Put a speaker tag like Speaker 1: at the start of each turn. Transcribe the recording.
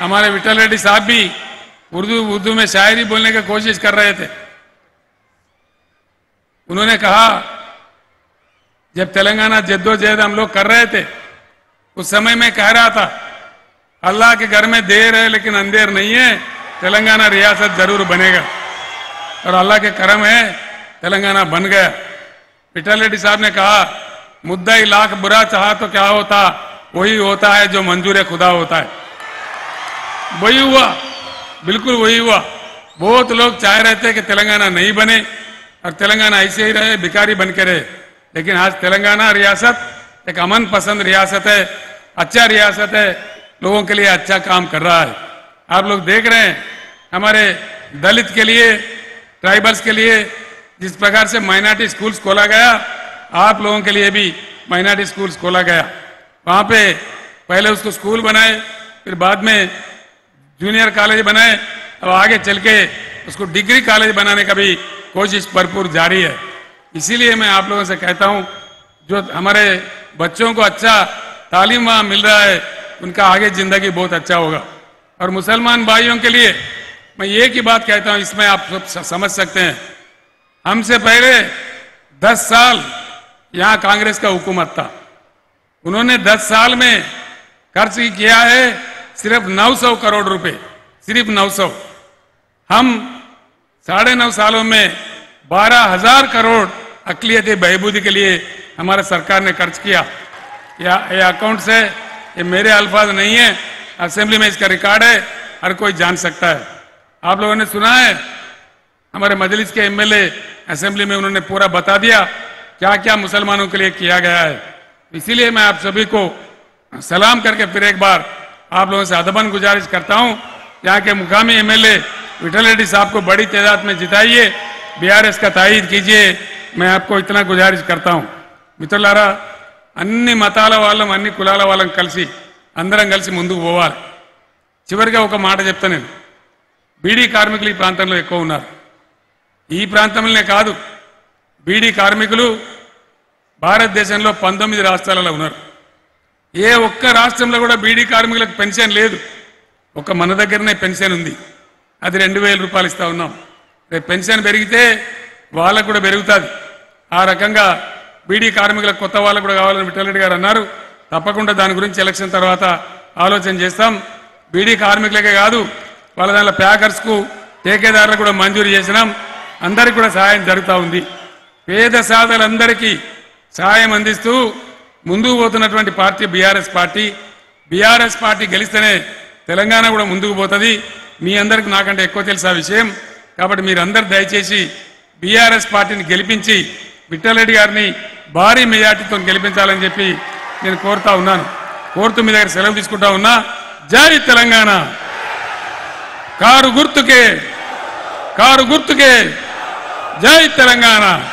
Speaker 1: हमारे विठल रेड्डी साहब भी उर्दू में शायरी बोलने की कोशिश कर रहे थे। उन्होंने कहा जब तेलंगाना जद्दोजहद हम लोग कर रहे थे उस समय में कह रहा था अल्लाह के घर में देर है लेकिन अंधेर नहीं है, तेलंगाना रियासत जरूर बनेगा। और अल्लाह के करम है तेलंगाना बन गया। विठल रेड्डी साहब ने कहा मुद्दा ही लाख बुरा चाहा तो क्या होता, वही होता है जो मंजूर खुदा होता है। वही हुआ, बिल्कुल वही हुआ। बहुत लोग चाह रहे थे कि तेलंगाना नहीं बने और तेलंगाना ऐसे ही रहे, भिखारी बन के रहे, लेकिन आज तेलंगाना रियासत एक अमन पसंद रियासत है, अच्छा रियासत है, लोगों के लिए अच्छा काम कर रहा है। आप लोग देख रहे हैं हमारे दलित के लिए, ट्राइबल्स के लिए जिस प्रकार से माइनॉरिटी स्कूल्स खोला गया, आप लोगों के लिए भी माइनॉरिटी स्कूल्स खोला गया। वहां पे पहले उसको स्कूल बनाए, फिर बाद में जूनियर कॉलेज बनाए, अब आगे चल के उसको डिग्री कॉलेज बनाने का भी कोशिश भरपूर जारी है। इसीलिए मैं आप लोगों से कहता हूं जो हमारे बच्चों को अच्छा तालीम वहां मिल रहा है उनका आगे जिंदगी बहुत अच्छा होगा। और मुसलमान भाइयों के लिए मैं एक ही बात कहता हूं, इसमें आप सब समझ सकते हैं, हमसे पहले 10 साल यहां कांग्रेस का हुकूमत था, उन्होंने 10 साल में खर्च किया है सिर्फ 900 करोड़ रुपए, सिर्फ 900। हम 9.5 सालों में 12,000 करोड़ अक़लियती बहबूदी के लिए हमारे सरकार ने खर्च किया। ये अकाउंट से, ये मेरे अल्फाज नहीं है, असेंबली में इसका रिकॉर्ड है, हर कोई जान सकता है। आप लोगों ने सुना है हमारे मजलिस के एमएलए असेंबली में उन्होंने पूरा बता दिया क्या क्या मुसलमानों के लिए किया गया है। इसीलिए मैं आप सभी को सलाम करके फिर एक बार आप लोगों से अदबन गुजारिश करता हूं, यहाँ के मुकामी एमएलए विठल रेड्डी साहब को बड़ी तादाद में जिताइए, बीआरएस का तायीद कीजिए, मैं आपको इतना गुजारिश करता हूं। మిత్రులారా అన్ని మతాల వాళ్ళం అన్ని కులాల వాళ్ళం కలిసి అందరం కలిసి ముందుకు పోవాలి। చివరిగా ఒక మాట చెప్తా, నేను బీడీ కార్మికులు ఈ ప్రాంతంలో ఎక్కువ ఉన్నారు। ఈ ప్రాంతంలోనే కాదు, బీడీ కార్మికులు భారతదేశంలో 19 రాష్ట్రాలలో ఉన్నారు। ఏ ఒక్క రాష్ట్రంలో కూడా బీడీ కార్మికులకు పెన్షన్ లేదు, ఒక మన దగ్గరనే పెన్షన్ ఉంది, అది 2,000 రూపాయలు ఇస్తా ఉన్నాం। రేపు పెన్షన్ పెరిగితే వాళ్ళకు కూడా పెరుగుతుంది। ఆ రకంగా బీడీ కార్మికులకు కొత్త వాళ్ళకు కూడా కావాలని విఠల్ రెడ్డి గారు అన్నారు, తప్పకుండా దాని గురించి ఎలక్షన్ తర్వాత ఆలోచన చేస్తాం। బీడీ కార్మికులకే కాదు, వాళ్ళ దాంట్లో ప్యాకర్స్కు ठेकेदाరులకు కూడా మంజూరు చేసినాం, అందరికీ కూడా సహాయం జరుగుతూ ఉంది। పేద సాధులందరికీ సహాయం అందిస్తూ ముందుకు పోతున్నటువంటి పార్టీ బీఆర్ఎస్ పార్టీ గెలిస్తేనే తెలంగాణ కూడా ముందుకు పోతుంది। మీ అందరికీ నాకంటే ఎక్కువ తెలుసు ఆ విషయం, కాబట్టి మీరందరూ దయచేసి బీఆర్ఎస్ పార్టీని గెలిపించి విఠల్ రెడ్డి గారిని భారీ మెజార్టీతో గెలిపించాలని చెప్పి నేను కోరుతా ఉన్నాను। కోరుతూ మీ దగ్గర సెలవు తీసుకుంటా ఉన్నా। జై తెలంగాణ, కారు గుర్తుకే, జై తెలంగాణ।